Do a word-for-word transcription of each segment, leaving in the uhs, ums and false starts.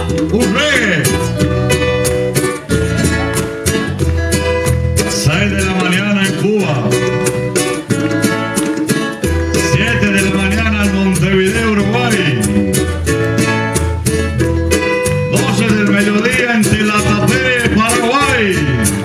un reggae. seis de la mañana en Cuba, siete de la mañana en Montevideo, Uruguay, doce del mediodía en Tilatapé, Paraguay.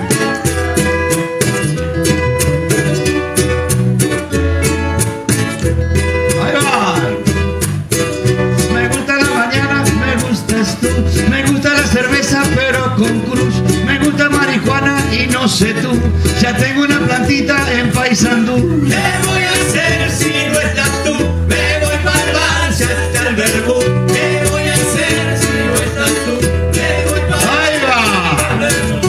Ahí va. Me gusta la mañana, me gustas tú, me gusta la cerveza pero con cruz, me gusta marihuana y no sé tú, ya tengo una plantita en Paysandú. ¿Qué voy a hacer si no estás tú? Me voy para el bar, ya está el verbo. ¿Qué voy a hacer si no estás tú? Me voy para Ahí va. el verbo.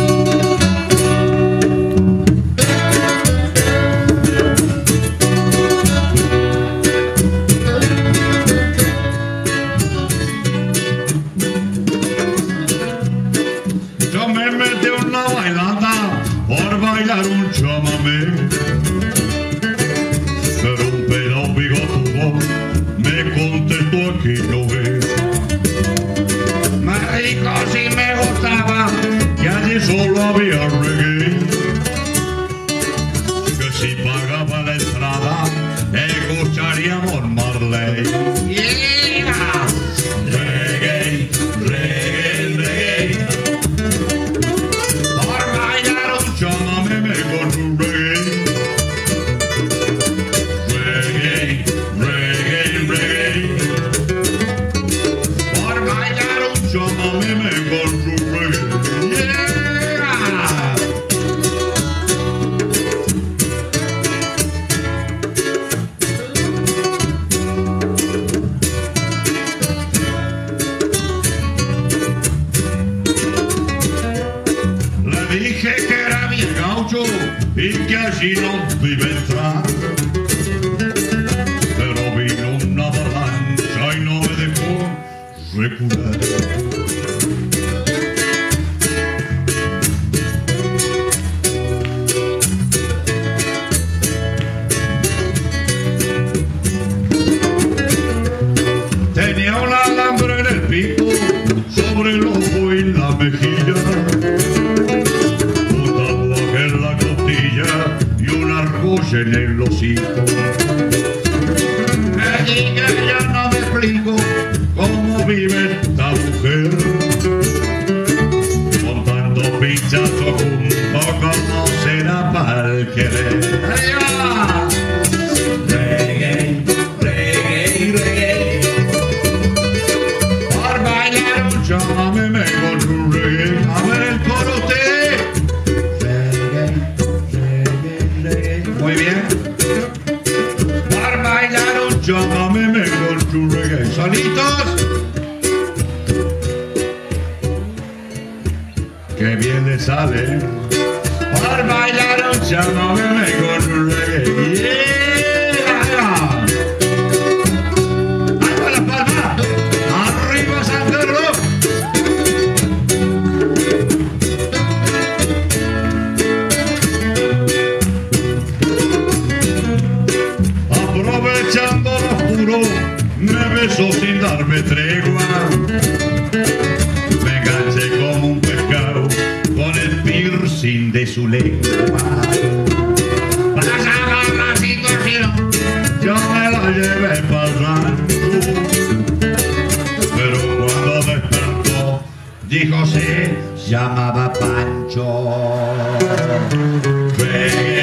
Yo me metí una bailada por bailar un chamamé, pero un pelao bigotudo me contestó aquí no ves. Más rico si me gustaba que allí solo había reggae, que si pagaba la entrada escucharíamos Marley. Yeah. Reggae, reggae, reggae. Por bailar un chamamé me con un reggae. Reggae, reggae, reggae. Por bailar un chamamé me con un reggae. Yeah. Le dije que era bien gaucho y que allí no iba a entrar, pero vino una avalancha y no me dejó recular. Tenía un alambre en el pico, sobre el ojo y la mejilla, un tatuaje en la costilla y una argolla en el hocico. Me dije, ya no me explico cómo vive esta mujer, con tantos pinchazos juntos, como será para el querer. ¡Ahí va! Reggae, reggae, reggae. Por bailar un chamamé me con un reggae. A ver el coro ustedes. Reggae, reggae, reggae. Muy bien. Por bailar un chamamé me con un reggae. ¿Solitos? Qué bien le sale. Por bailar un chamamé me con un reggae. Yeah. Ahí va la palma. Arriba San Carlos. Aprovechando lo oscuro, me besó sin darme tregua. Me enganché como un pescado con el piercing de su lengua. Pasaba la situación, yo me la llevé pasando, pero cuando despertó dijo se llamaba Pancho. Reggae,